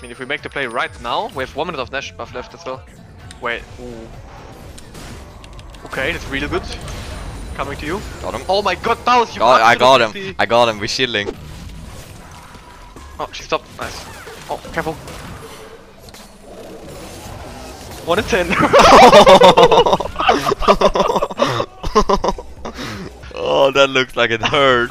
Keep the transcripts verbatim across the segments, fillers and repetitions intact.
mean, if we make the play right now, we have one minute of Nash buff left as well. Wait, ooh. Okay, that's really good. Coming to you. Got him. Oh my god, Baus, you Got, I got him. absolutely- I got him. We're shielding. Oh, she stopped. Nice. Oh, careful. One in ten. Oh, that looks like it hurt.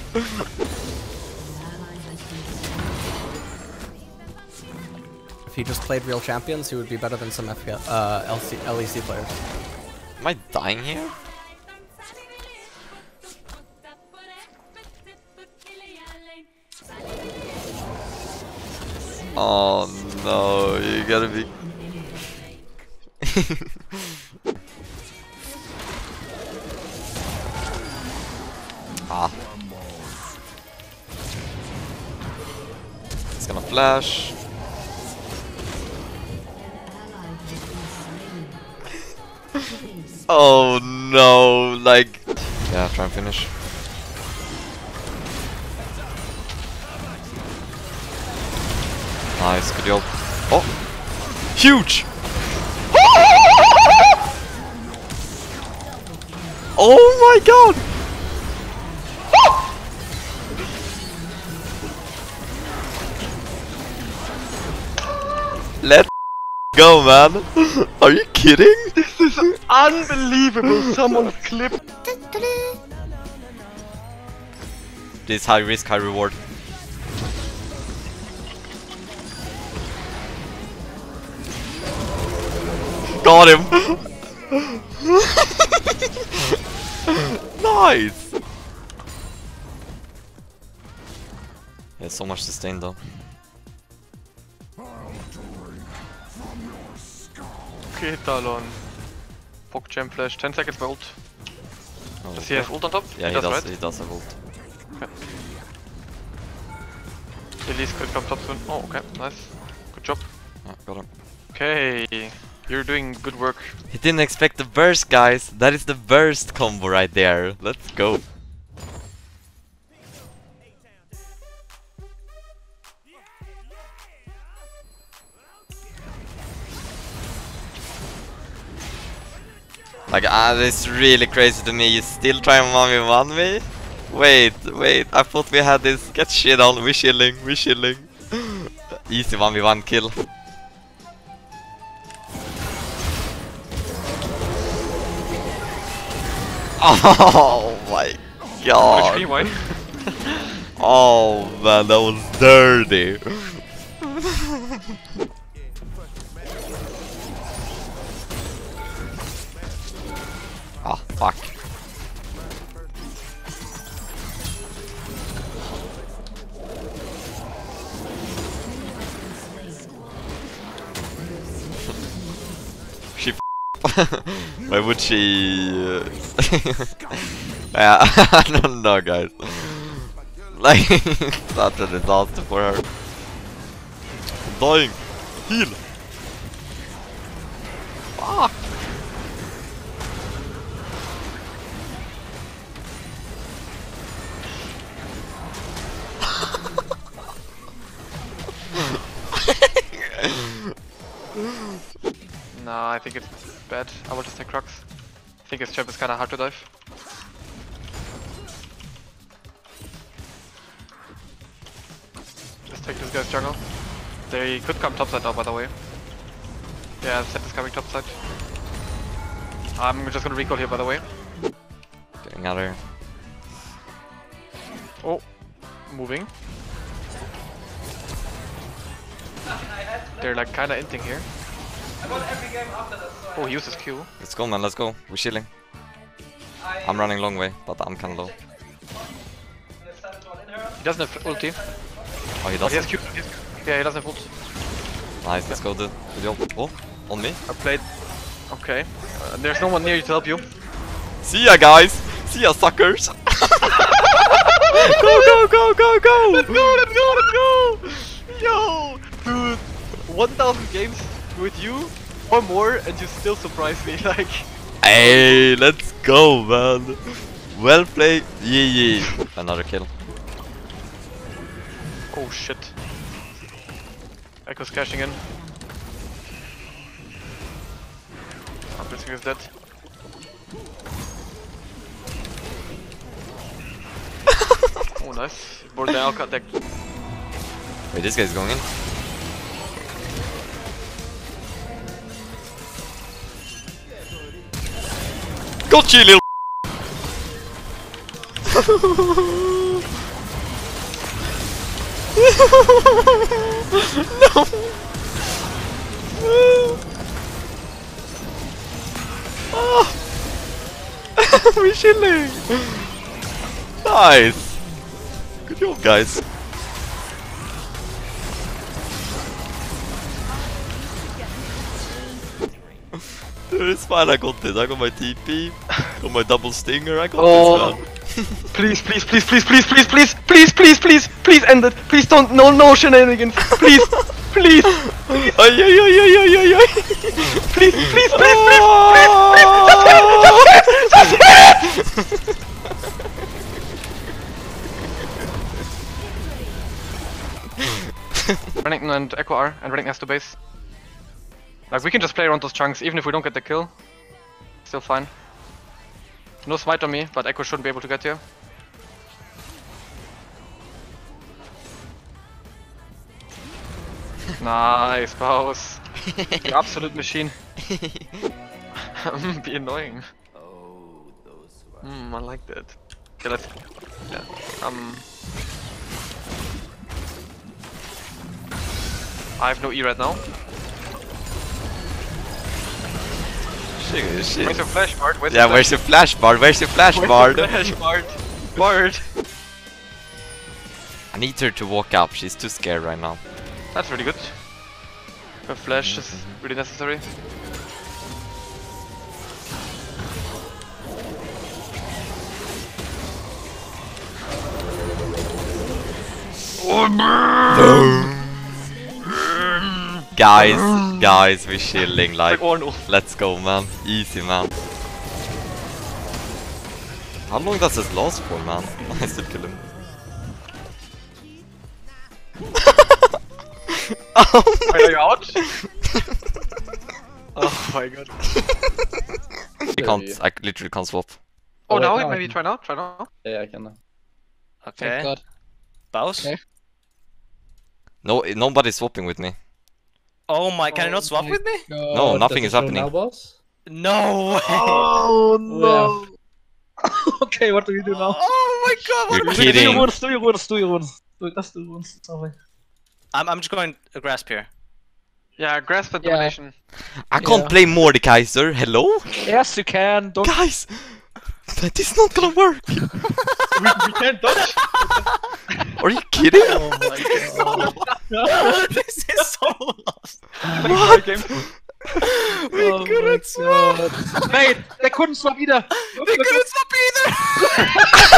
If he just played real champions, he would be better than some F P S, uh, L C, L E C players. Am I dying here? Oh no, you gotta be. Ah. It's gonna flash. Oh no, like. Yeah, try and finish. Nice, good job. Oh! Huge! Oh my god! Let's go, man! Are you kidding? This is unbelievable. Someone clipped. This high risk, high reward. Got him! Nice! Yeah, so much sustain though. Okay, Talon. Poke Gem Flash. ten seconds by ult. Oh, Does he have ult on top? yeah, he does, right? he does have ult. Okay. Elise could come top soon. Oh, okay, nice. Good job. Yeah, got him. Okay, you're doing good work. He didn't expect the burst, guys. That is the burst combo right there. Let's go. Like, ah, it's really crazy to me. You still try and one v one me? Wait, wait. I thought we had this. Get shit on. We're chilling. We're chilling. Easy one v one kill. Oh my god. H P, why? Oh man, that was dirty. Ah, fuck. She f why would she... Uh yeah, I don't know, guys. Like, such a disaster for her. I'm dying. Heal. Fuck. No, I think it's bad. I will just take Crux. I think his champ is kinda hard to dive. Just take this guy's jungle. They could come topside now, by the way. Yeah, Set is coming topside. I'm just gonna recall here, by the way. Getting out of here. Oh, moving. They're like kinda inting here. Oh, he used his Q. Let's go, man, let's go. We're chilling. I'm running long way, but I'm kinda low. He doesn't have ulti. Oh, he But he has doesn't. Q. He has- Yeah, he doesn't have ult. Nice, let's go, dude. Good job. Oh, on me. I played. Okay. Uh, there's no one near you to help you. See ya, guys. See ya, suckers. Go, go, go, go, go. Let's go, let's go, let's go! Yo! Dude, one thousand games with you, or more, and you still surprise me, like... Hey, let's go, man. Well played. Yeah, yeah. Another kill. Oh shit. Echo's cashing in. I'm blitzing is dead. Oh, nice. Board the Alka deck. Wait, this guy's going in. Got you, little. No. Oh. We're chilling. Nice. Good job, guys. Dude, it's fine. I got this. I got my T P, got my double stinger. I got Oh. this, man. Please, please, please, please, please, please, please, please, please, please, please end it. Please don't, no, no shenanigans. Please, please, Ay, ay, ay, ay, ay, ay, ay. please, please, please, please, please, please, just hit it, just hit it, just hit it. Renekton and Echo are, and Renekton has to base. Like, we can just play around those chunks, even if we don't get the kill. Still fine. No smite on me, but Echo shouldn't be able to get here. Nice, Paus. You absolute machine. Be annoying. Hmm, I like that. Okay, let's. Yeah. Um. I have no E right now. Shit, shit. Where's your flash, Bard? Where's Yeah, your where's your flash bard? Where's your flash bard? Flash, Bard? Bard! I need her to walk up. She's too scared right now. That's really good. A flash is really necessary. Guys, guys, we're chilling like. Like Orno. Let's go, man. Easy, man. How long does this last for, man? I still kill him. Oh Wait, are you out? Oh my god. I can't, I literally can't swap. Oh, Oh, now wait, now I maybe can. try now? Try now? Yeah, I can now. Okay. Thank God. Baus? Okay. No, nobody's swapping with me. Oh my, can you not swap my with me? God, No, nothing does is it show happening. Now, boss? No way! Oh no. Okay, what do we do now? Oh my god, what You're are we kidding. doing? Do your runes, do your runes, do your runes. Do, just do runes. Sorry. I'm, I'm just going to grasp here. Yeah, grasp and Yeah. domination. I can't Yeah. play Mordekaiser. Hello? Yes, you can. Don't. Guys! That is not gonna work! we, we can't dodge! Are you kidding? Oh my God. This is so lost. What? We Oh couldn't my swap. God. Wait, they couldn't swap either. We couldn't swap either!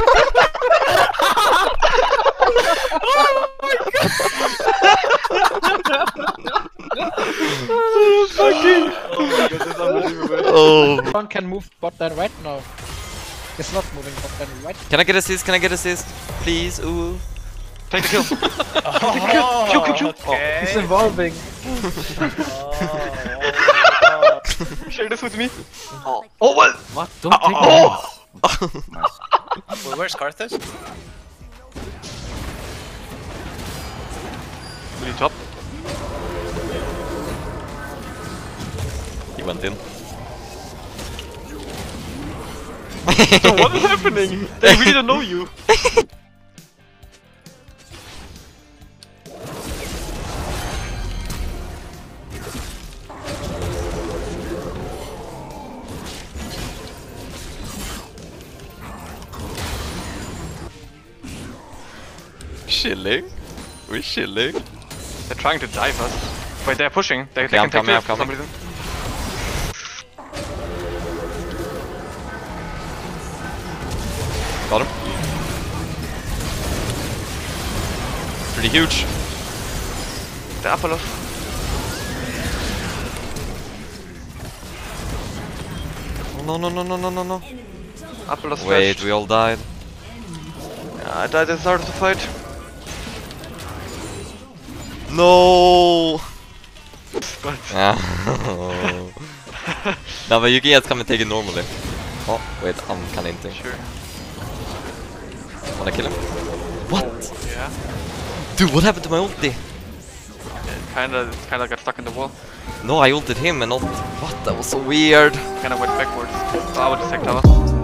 Oh my Fucking! Oh my god, this is unbelievable. Oh. One can move bot lane right now. It's not moving bot lane right. Can I get assist? Can I get assist? Please, ooh. Take the kill. Oh, Kill, kill, kill. okay. It's evolving. Share this with me. Oh, oh what? What? Don't take Oh! Well, where's Karthus? Really top. He went in. So what is happening? They really don't know you. Chilling. We're chilling. They're trying to dive us. Wait, they're pushing. They, Okay, they I'm can take coming, this I'm for some coming. reason. Got him. Pretty huge. The Apollo. No, no, no, no, no, no, no. Apollo's Wait, flashed. we all died. Yeah, I died at the start of the fight. No! But Yeah. No, but you can just come and take it normally. Oh, wait, I'm kinda into. sure. Wanna kill him? What? Yeah. Dude, what happened to my ulti? It kinda, kinda got stuck in the wall. No, I ulted him and not... What? That was so weird. Kinda went backwards. So I would just take tower.